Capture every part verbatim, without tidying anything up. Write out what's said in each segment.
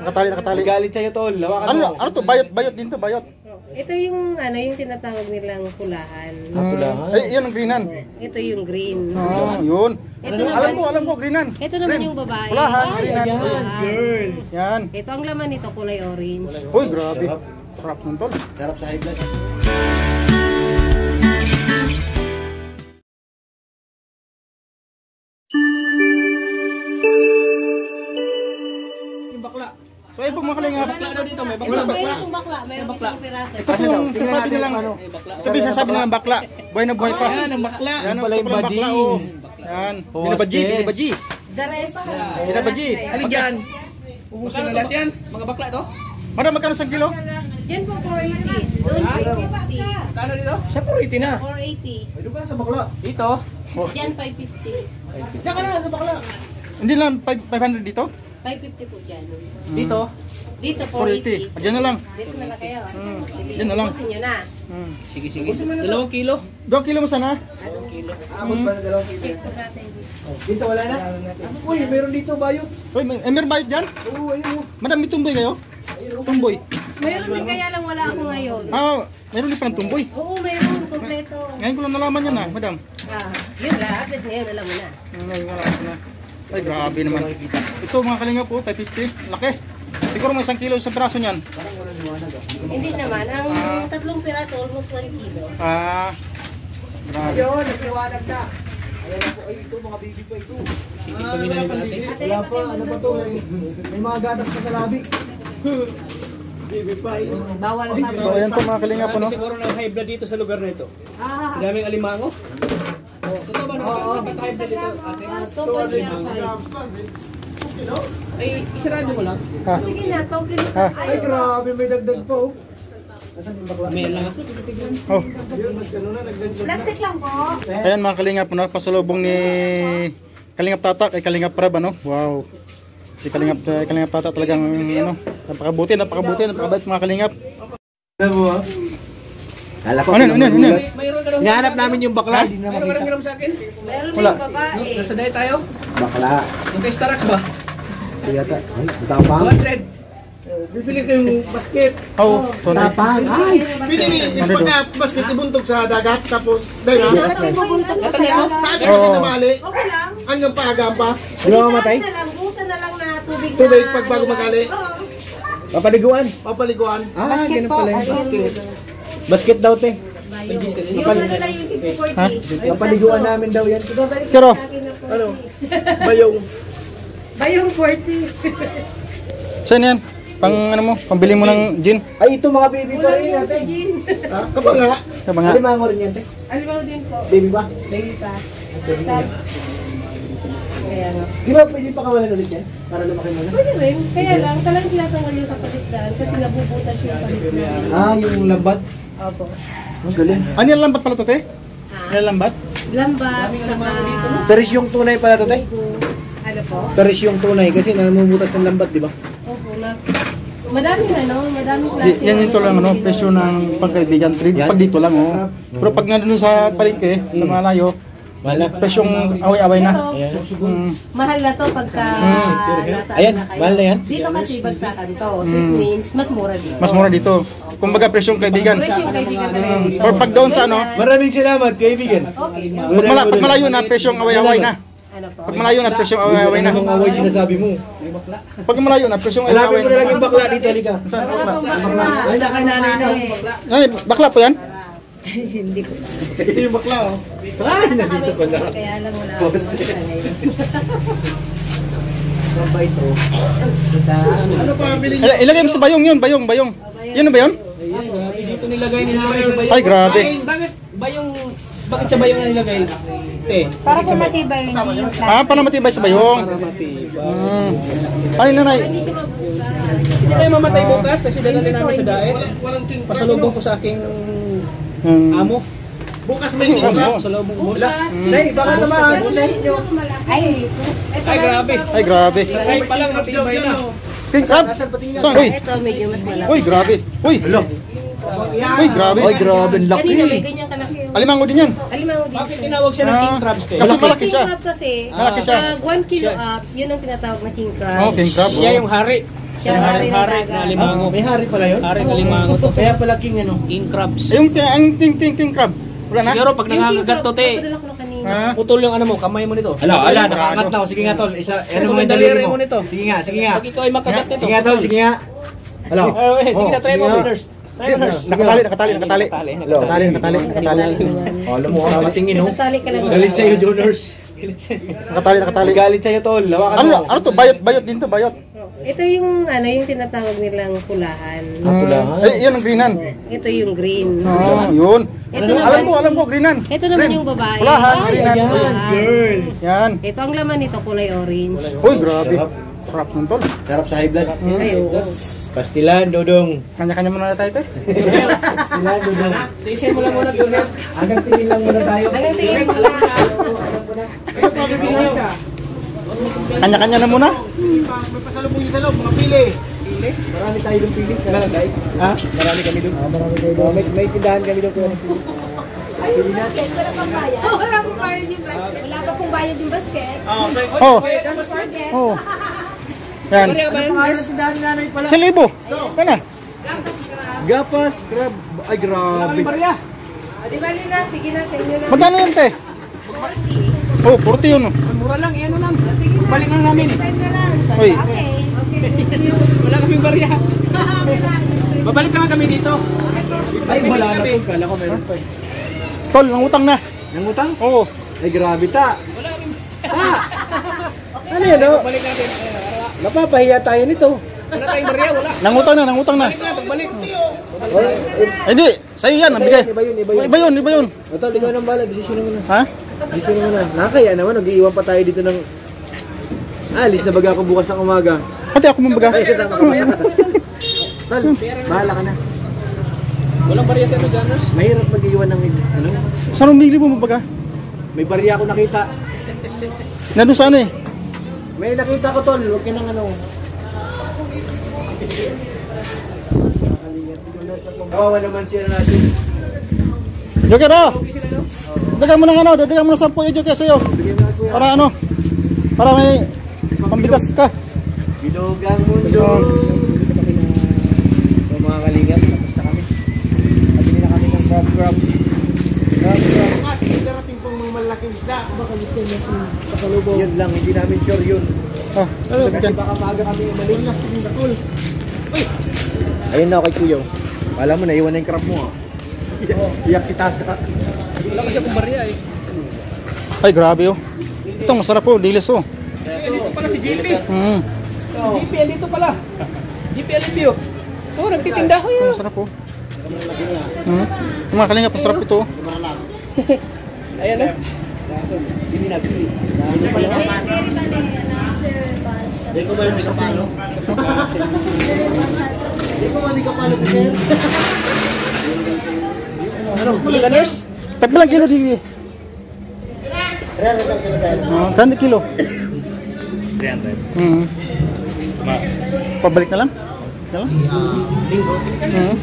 Nakatali, nakatali. Galit sa'yo, tol. Lawakan Ano, mo. ano to? Bayot, bayot din to, bayot. Ito yung ano yung tinatawag nilang pulahan. Pulahan. Ay, yun ang greenan. Ito yung green. Oh, yun. Ito Alam naman, ko, alam ko, greenan. ito naman yung babae. Pulahan, greenan. Girl. Yan. Ito ang laman nito kulay orange. Uy, grabe. Sarap nun tol. Sarap sa high blood. Yung bakla. So ayun po mga kalingap. Ito meron kong bakla, meron isang piraso. Ito yung sasabi nilang ano. Sabi sasabi nilang bakla. Buhay na buhay pa. Yan, ang bakla. Yan pala yung bakla. bading. Oh. Yan. Binabaji, binabaji. The rest. Binabaji. Ano yan? Ubusin na lahat yan? Mga bakla to? Madam, magkano sa kilo? Diyan po four eighty. Doon five fifty. Kano dito? Siya po eighty na. four eighty. Ay, doon ka na sa bakla. Dito? Diyan five fifty. Diyan ka na sa bakla. Hindi lang five hundred dito? five fifty po dyan. Dito? Dito four four eighty. eighty. Diyan na lang. Dito na lang kayo. Sige, Diyan na lang. ubusin nyo na. Hmm. Sige, sige. Dalawang kilo. Dalawang kilo mo sana? Dalawang kilo. Abot ba na dalawang kilo? Check po natin. Dito wala na? Uy, meron dito bayot. Uy, may, eh, meron bayad dyan? Oo, ayun mo. Madam, may tumboy kayo? Tumboy. Mayroon din kaya lang wala ako ngayon. Ah, meron din palang tumboy. Oo, mayroon. Kompleto. Ngayon ko lang nalaman yan ah, madam. Ah, yun lang. At least ngayon alam mo na. Ngayon ko lang na. Ay, grabe naman. Ito mga kalingap po, five fifty. Laki. Siguro may isang kilo, isang piraso niyan. Hindi naman. Ang tatlong piraso, almost one kilo. Ah, grabe. Ayun, nagliwanag ka. Ayan ako, ay ito mga baby pa ito. Ah, wala pa natin. Wala pa, ano pa to? May, may mga gatas pa sa labi. Baby pa ito. Bawal pa. So ayan po mga kalingap po no. Siguro ng high blood dito sa lugar na ito. Ah, Daming alimango. Oh, totoo ba na high blood dito? Ate? two point zero five. Ay, isarado mo lang. Ah, Sige na, two kilos Ah. na Ay, sa'yo. grabe, may dagdag pa oh. May lang. oh. Plastic lang po. Ayan mga kalingap po no, pasalubong ni Kalingap Tatak ay Kalingap Prab ano. Wow. Si Kalingap uh, Kalingap Tatak talagang ano, napakabuti, napakabuti, napakabait mga kalingap. Alam mo ah? Kala ko, Ano, ano, ano, ano? Mayroon ka lang. Hinahanap namin yung bakla, hindi na Mayroon ka lang makita. hiram sa akin. Meron Wala. din babae. Nasa diet tayo. Bakla. Yung kay Starbucks ba? Ito yata. Ay, tapang. one hundred. Bibili ko yung basket. Oh, tonay. Tapang. Ay, Pinili. Pagka basket ibuntog sa dagat, tapos, dahil ha? Bakit may bubuntok pa sa Tatandaan mo? dagat? Saan Oo. kasi namali? Okay lang. Hanggang paaga pa. Di ba mamatay? Busa na lang, busa na lang na tubig na. Tubig pag bago magali. Oo. Papaliguan. Papaliguan. Ah, ganun po, pala yung ayun. basket. Basket daw, te. Yung ano lang yung fifty forty. Papaliguan namin daw yan. Pero Ano? Bayong. Bayong forty. saan yan? Pang ano mo, pambili mo ng gin. Ay, ito mga baby pa Kulang rin yun yan, sa te. gin. Ah, kapag nga, Sa mga Alimango rin yan, te. Alimaw din po. Baby ba? Baby pa. Kaya nga. Di ba pwede pa kawalan ulit yan? Para lumaki mo na? Pwede rin. Kaya lang, talagang tinatanggal yung kapalisdaan kasi nabubutas yung palisdaan. Ah, yung lambat. Opo. Ang galing. ano yan lambat pala to te? Ah, Yan lambat? lambat, saka... Peris yung tunay pala to, te. Ano po? Peris yung tunay kasi namumutas ng lambat, di ba? Opo, na... Madaming ano, madaming Di, klase. yan ito lang ano, presyo ng pagkaibigan. Pag dito lang oh. Pero pag nandun sa palengke, sa mga layo, Mahal na. presyong away-away na. Ito, Mm. mahal na to pagka nasa Ayan, na kayo. mahal na yan. Dito kasi bagsakan to. So it means, mas mura dito. Mas mura dito. Kumbaga presyong kaibigan. Presyo yung kaibigan talaga dito. Or pag doon sa ano, Maraming salamat, kaibigan. Okay. pag, mala, pag malayo na presyong away-away na. Ano po? Pag malayo na presyong away-away na. Anong away sinasabi mo? Pag malayo na presyong Hanapin away-away mo na lang na. yung bakla dito, halika. Saan sa bakla? Bakla. Ay, sa kay nanay na. Ay, bakla po yan? Hindi ko. Ito yung bakla, oh. Ay, nandito pala. Kaya alam mo na. Sabay to. Kita. ano pa bilhin Ay, ilagay mo sa bayong yun, bayong, bayong. Yun na ba yun? Ayan, grabe. Dito nilagay nilagay sa bayong. Ay, grabe. Ay, bakit bayong, bakit sa bayong na nilagay? Te, Para po matibay yung plastic. Ah, para matibay sa bayong. para matibay. Hmm. Ano yun, nanay? Hindi ko mabuka. Hindi kayo mamatay bukas kasi dalhin namin sa diet. Pasalubong ko sa aking Hmm. amo. bukas may tingin Oo. Pasalubong mo. Bukas. Nay, baka naman. Nay, nyo. Ay, ito Ay, grabe. Ay, grabe. Ay, palang matibay na. King crab? Saan? Uy, Ito, medyo mas malaki. uy, grabe. Uy, uy, grabe. Ay, grabe, ang laki. Kanina may ganyan kalaki. Alimango din yan. Alimango din. Bakit tinawag siya ng king crabs, te? Kasi malaki siya. King crab kasi, Malaki siya. pag one kilo up, yun ang tinatawag na king crab. Oh, king crab. Siya yung hari. Siya ang hari ng Hari dagat. na limango. May hari pala yun? Hari na limango to. Kaya pala king ano? King crabs. Ay, yung ang king king king crab. Wala na? Siguro pag nangangagat to, te, Padala ko na kanina. Ha? putol yung ano mo, kamay mo nito. Ala, ala, nakaangat na ako. Sige nga, tol. Isa, ano Ano mga ba yung daliri daliri mo? mo nito? Sige nga, sige nga. Pag ikaw ay makagat nito. Sige nga, tol. Sige nga. Ala. Ay, wait, sige na, try mo, sige nga. brothers. Try mo, nurse. Nakatali, nakatali, nakatali. Nakatali. Nakatali, nakatali, nakatali. Oh, alam mo, nakatingin oh. Sa tali ka lang. Galit sa'yo, donors. Nakatali, nakatali. Galit sa'yo, tol. Hawakan Ano, mo. ano to? Bayot, bayot din to, bayot. Ito yung ano yung tinatawag nilang pulahan. Pulahan. Ay, yan ang greenan. Ito yung green. Oh, yun. Ito Alam naman, ko, alam ko, greenan. ito naman yung babae. Pulahan, greenan. Girl. Yan. Ito ang laman nito kulay orange. Uy, grabe. Sarap nun tol. Sarap sa high blood. Ay, oo. Pastilan, dodong. Kanya-kanya muna na tayo, te. Pastilan, dodong. Tiisin mo lang muna, Junior. Hanggang tingin lang muna tayo. Hanggang tingin pa lang. Kanya-kanya na muna. May pasalubong yung dalaw, mga pili. Marami tayo doon pili. Kalagay. Ha? Marami kami doon. Ah, marami tayo doon. May, may tindahan kami doon. Wala pong bayad yung basket. Wala pa pong bayad yung basket. Oh, Don't forget. oh. Yan. Kaya ba yan, nurse? Tindahan ni nanay pala. Sa libo. Kana? Gapas, crab. Ay, grabe. Ang barya. O, di bali na, sige na, sa inyo na. Magkano yun, te? Oh, forty yun. oh. Mura lang, eh, ano lang. Balik lang namin. Uy, Wala kaming barya. Babalik naman kami dito. Ay, wala na to. Kala ko meron pa. eh. tol, nangutang na. Nangutang? Oo. Ay, grabe ta. Wala kaming Ah! Ano yan, oh? balik natin. Napapahiya tayo nito. Wala tayong barya, wala. Nangutang na, nangutang na. Balik na, pagbalik. Ay, hindi. Sa'yo yan, nabigay. Iba yun, iba yun. Iba yun, iba yun. O, tol, ikaw nang bala. Desisyon mo na. Ha? Desisyon mo na. Nakakaya naman, nag-iiwan pa tayo dito ng... Alis na baga ako bukas ng umaga. Pati ako mambaga. Ay, kasama ka ba? Tol, bahala ka na. Walang barya sa ano, Gunners. Mahirap mag-iwan ng... Ano? Saan umili mo mambaga? May barya ako nakita. Nandun saan eh? May nakita ko, tol. Huwag ka nang ano. Kawawa naman siya natin. Joker, oh! Dagan mo ng ano, dagan mo ng sampo yung Joker sa'yo. Bigyan mo na kuya. Para ano? Para may pambigas ka. Bilogang mundo. So, mga kalingap, tapos na kami. Pabili na kami ng crab crab. Crab crab. Kasi darating pong mga malaking isda. Baka gusto niya itong pasalubong. Yun lang, hindi namin sure yun. Ah, ano Kasi dyan? baka maaga kami umalis. Ayun na kay Kuya. Alam mo, naiwan na yung crab mo. ah. Iyak si Tata. Wala kasi akong barya eh. Ay, grabe oh. Ito, masarap oh, dilis oh. Eh, dito pala si J P. Mm. J P, dito pala. J P L B oh. Oh, nagtitinda ko Ito, yun. masarap oh. Mm. Yung mga kalingap, masarap ito oh. Ayan oh. Hindi na. Hindi ko ba yung sa palo? Hindi ko ba di ka palo, sir? Ano, Gunners? Tagbilang kilo di. Ah, kanda kilo. three hundred. Mm. Pabalik na lang? Na lang? Linggo. Mm.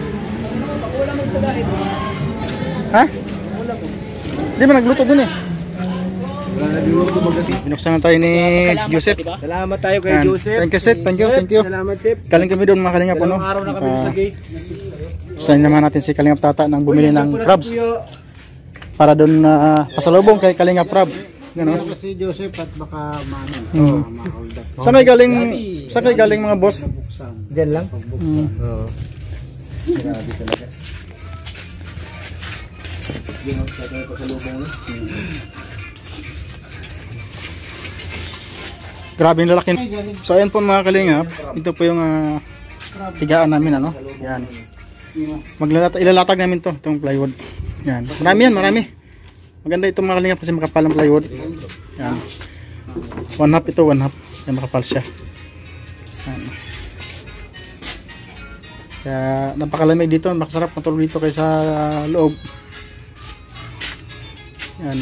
Ha? Hindi ba nagluto dun eh? Wala na dito magating. Binuksan na tayo ni Joseph. Salamat tayo kay Yan. Joseph. Thank you, Seth. Thank you, thank you. Salamat, Chef. Kaling kami doon mga kalingap ano. Dalawang araw na kami sa gate. Sign naman natin si Kalingap Tata nang bumili ng Kuya, crabs Kuya. para doon na pasalubong kay Kalingap Crab. Gano'n. Ano si Joseph at baka maano. Mm. Ma-hold up. Saan kayo galing? Saan kayo galing mga boss? Diyan lang. Mm. Oo. Grabe talaga. Yung sa tayo pasalubong no? Grabe yung lalaki. So ayan po mga kalingap. Ito po yung uh, tigaan namin ano. Yan. Maglalata ilalatag namin to, itong plywood. Yan. Marami yan, marami. Maganda itong mga kalingap kasi makapal ang plywood. Yan. One half ito, one half. Yan, makapal siya. Yan. Kaya napakalamig dito, makasarap matulog dito kaysa uh, loob. Yan.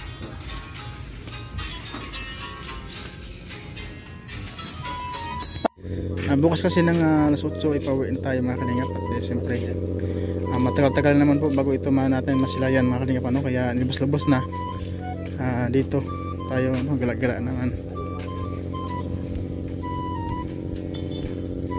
Uh, bukas kasi ng uh, alas otso ipauwi na tayo mga kalingap at eh, siyempre uh, matagal-tagal naman po bago ito man natin masilayan mga kalingap ano, kaya nilubos-lubos na uh, dito tayo no, gala-gala naman.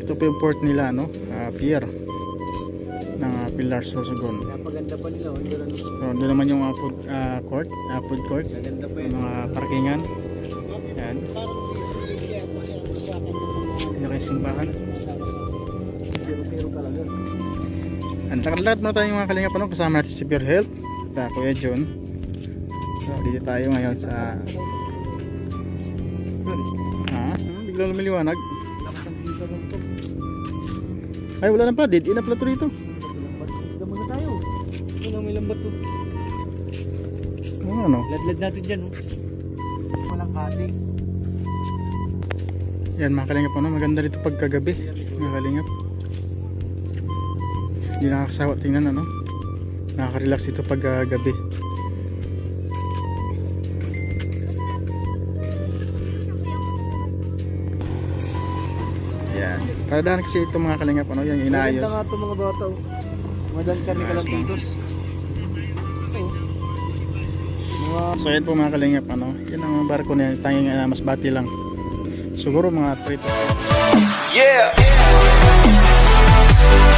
ito po yung port nila, no? Uh, pier ng uh, Pilar Sorsogon. Napaganda pa nila. Oh. Doon, So, doon naman yung uh, food uh, court, uh, food court, Maganda pa yung yun. mga parkingan. Yan. Yung kayo simbahan. Pero talaga. Ang lakat-lakat muna tayo mga kalingap, ano? Kasama natin si Pure Health at uh, Kuya John. So, dito tayo ngayon sa ha? Biglang lumiliwanag. Ay, wala na pa. Dead in up na to rito. Tignan muna tayo. Ano, may lambat to. Oh, ano? Ladlad natin dyan. Oh. Walang kating. Yan mga kalingap, ano? Maganda dito pagkagabi. Mga kalingap. Hindi nakakasawa tingnan, ano? Nakaka-relax dito pagkagabi. Yan. Karadahan kasi ito mga kalingap, ano? Yung inaayos. Maganda nga ito mga bata. Oh. Madal sa Ayos Nicolatitos. Mga So yan po mga kalingap, ano? Yan ang barko na tanging uh, mas bati lang. Siguro mga three to Yeah.